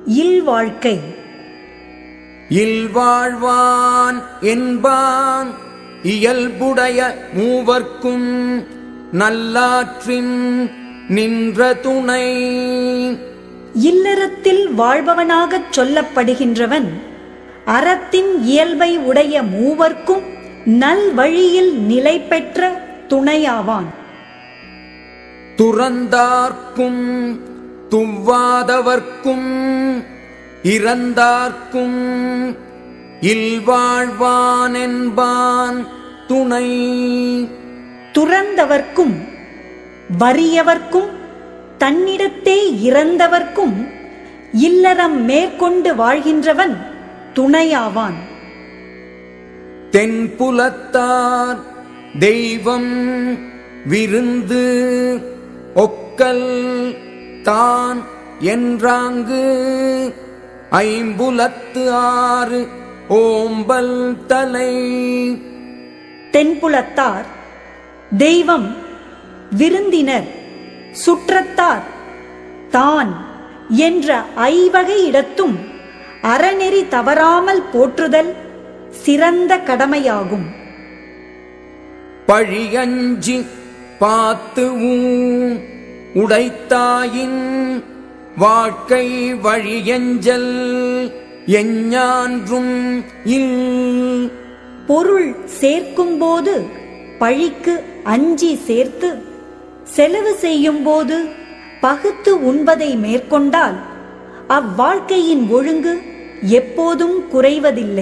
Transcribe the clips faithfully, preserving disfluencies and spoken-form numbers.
இல்வாழ்க்கை. இல்வாழ்வான் என்பான் இயல்புடைய மூவர்க்கும் நல்லாற்றின் நின்ற துணை. இல்லறத்தில் வாழ்பவனாகச் சொல்லப்படுகின்றவன் அறத்தின் இயல்பை உடைய மூவர்க்கும் நல் வழியில் நிலை பெற்ற துணையாவான். துறந்தார்க்கும் துவ்வாதவர்க்கும் இறந்தார்க்கும் இல்வாழ்வான் என்பான் துணை. துறந்தவர்க்கும் வறியவர்க்கும் தன்னிடத்தே இறந்தவர்க்கும் இல்லறம் மேற்கொண்டு வாழ்கின்றவன் துணையாவான். தென்புலத்தார் தெய்வம் விருந்து ஒக்கல் தான் என்றாங்கு ஐம்புலத்து ஆறு ஓம்பல் தலை. தென்புலத்தார் தெய்வம், விருந்தினர், சுற்றத்தார், தான் என்ற ஐவகை இடத்தும் அறநெறி தவறாமல் போற்றுதல் சிறந்த கடமையாகும். பழியஞ்சி பாத்து உடைத்தாயின் வாழ்க்கை வழியஞ்சல் எஞ்ஞான்றும் இல். பொருள் சேர்க்கும்போது பழிக்கு அஞ்சி சேர்த்து செலவு செய்யும் போது பகுத்து உண்பதை மேற்கொண்டால் அவ்வாழ்க்கையின் ஒழுங்கு எப்போதும் குறைவதில்லை.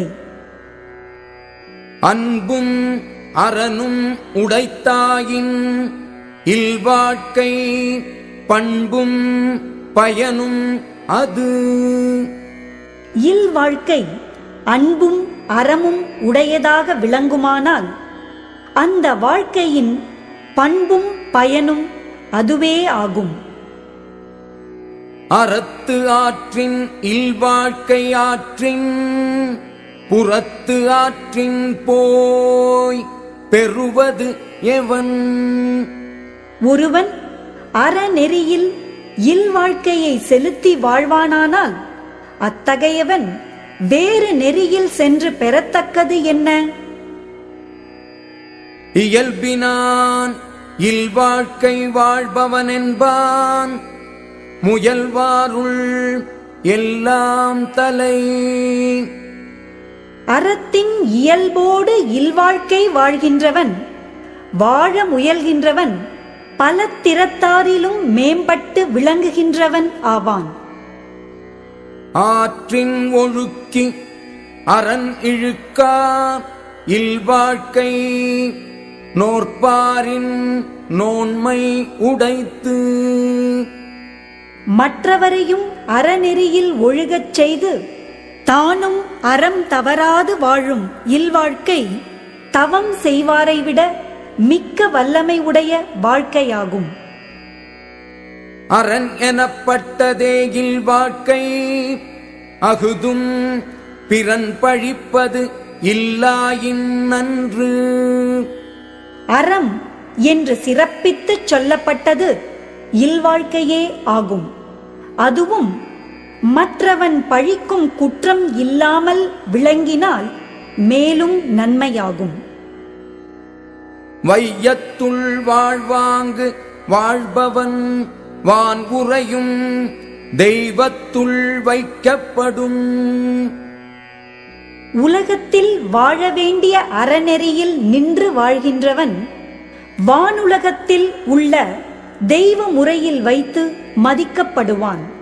அன்பும் அறனும் உடைத்தாயின் இல்வாழ்க்கை பண்பும் பயனும் அது. இல்வாழ்க்கை அன்பும் அறமும் உடையதாக விளங்குமானால் அந்த வாழ்க்கையின் பண்பும் பயனும் அதுவே ஆகும். அறத்து ஆற்றின் இல்வாழ்க்கை ஆற்றின் புறத்து ஆற்றின் போய் பெறுவது எவன். ஒருவன் அறநெறியில் இல்வாழ்க்கையை செலுத்தி வாழ்வானானால் அத்தகையவன் வேறு நெறியில் சென்று பெறத்தக்கது என்ன? இயல்பினான் இல்வாழ்க்கை வாழ்பவன் என்பான் முயல்வாருள் எல்லாம் தலை. அறத்தின் இயல்போடு இல்வாழ்க்கை வாழ்கின்றவன், வாழ முயல்கின்றவன் பல திறத்தாரிலும் மேம்பட்டு விளங்குகின்றவன் ஆவான். ஆற்றின் ஒழுக்கி அரண் இழுக்கா இல்வாழ்க்கை நோற்பாரின் நோன்மை உடைத்து. மற்றவரையும் அறநெறியில் ஒழுகச் செய்து தானும் அறம் தவறாது வாழும் இல்வாழ்க்கை தவம் செய்வாரை விட மிக்க வல்லமை உடைய வாழ்க்கையாகும். அரண் எனப்பட்டதே இல்வாழ்க்கை அகுதும் பிறன் பழிப்பது இல்லாயின் நன்று. அறம் என்று சிறப்பித்துச் சொல்லப்பட்டது இல்வாழ்க்கையே ஆகும். அதுவும் மற்றவன் பழிக்கும் குற்றம் இல்லாமல் விளங்கினால் மேலும் நன்மையாகும். வையத்துள் வாழ்வாங்கு வாழ்பவன் வான் உறையும் தெய்வத்துள் வைக்கப்படும். உலகத்தில் வாழ வேண்டிய அறநெறியில் நின்று வாழ்கின்றவன் வானுலகத்தில் உள்ள தெய்வ முறையில் வைத்து மதிக்கப்படுவான்.